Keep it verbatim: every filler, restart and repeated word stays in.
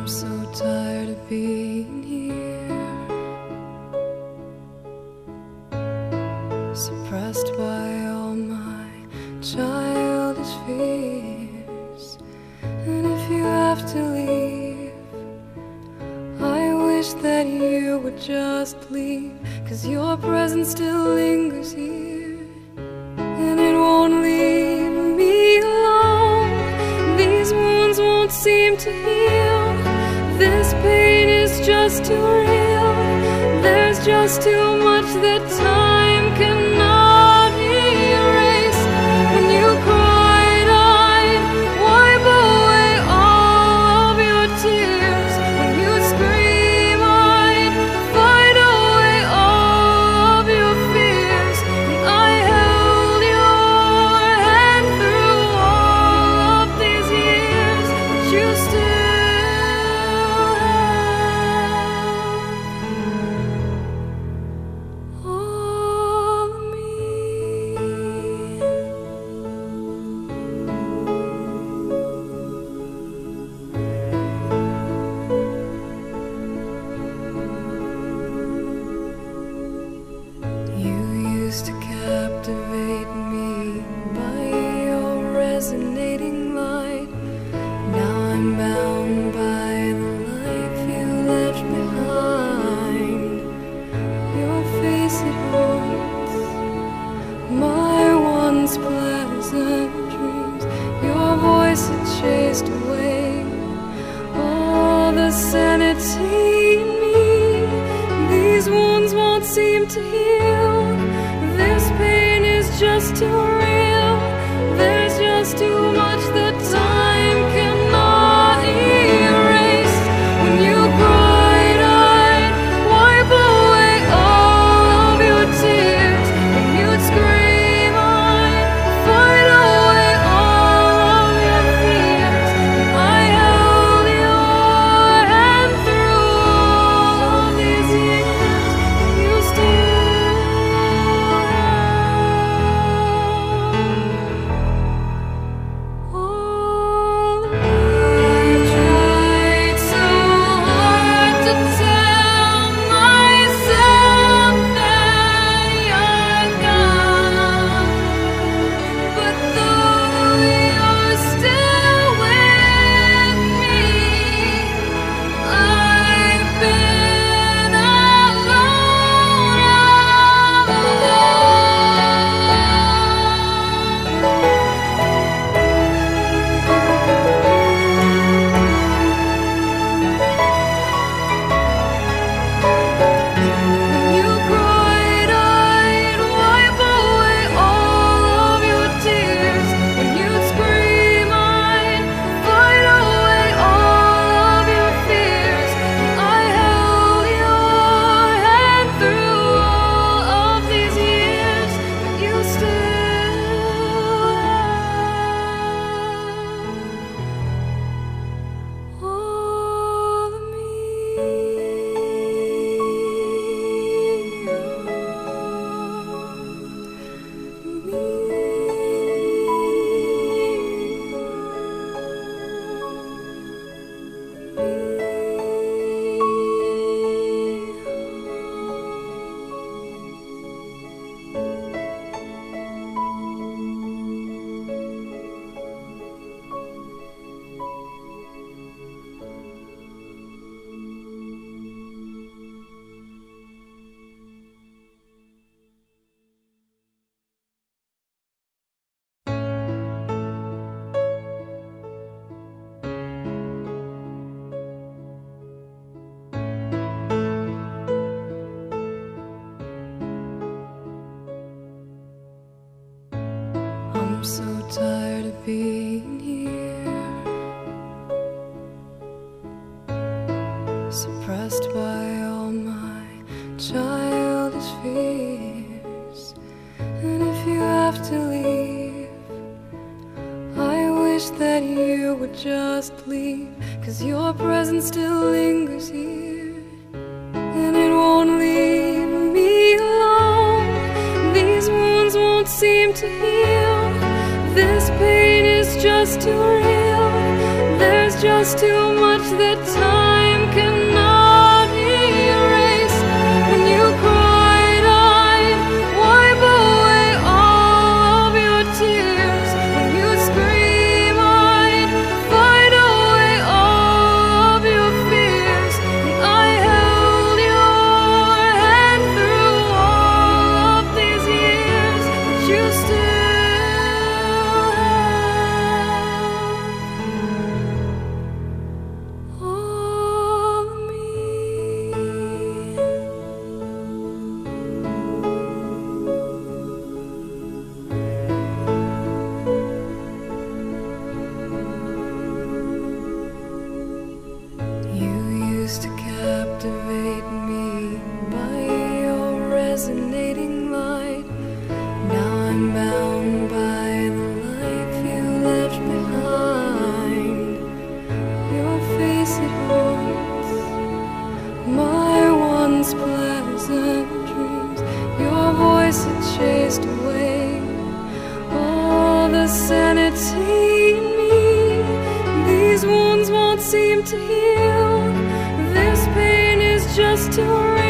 so tired of being here, suppressed by all my childish fears. And if you have to leave, I wish that you would just leave, 'cause your presence still lingers here, and it won't leave me alone. These wounds won't seem to heal. This pain is just too real. There's just too much that time cannot erase. When you cried, I'd wipe away all of your tears. When you scream, I'd fight away all of your fears. And I held your hand through all of these years, but you still to captivate me by your resonating light. Now I'm bound by the life you left behind. Your face, it haunts my once pleasant dreams. Your voice, it chased away all the sanity in me. These wounds won't seem to heal. This pain is just too real. There's just too much that time cannot erase. When you cried, I'd wipe away all of your tears. When you'd scream, I'd fight away all of your fears. And I held your hand through all of these years, and you still I'm so tired of being here, suppressed by all my childish fears. And if you have to leave, I wish that you would just leave, 'cause your presence still lingers here, and it won't leave me alone. These wounds won't seem to heal. This pain is just too real. There's just too much that time cannot erase. When you cried, I'd wipe away all of your tears. When you scream, I'd fight away all of your fears. And I held your hand through all of these years, but you still to captivate me by your resonating light. Now I'm bound by the life you left behind. Your face, it haunts my once pleasant dreams. Your voice, it chased away all the sanity in me. These wounds won't seem to heal. This pain is just too real.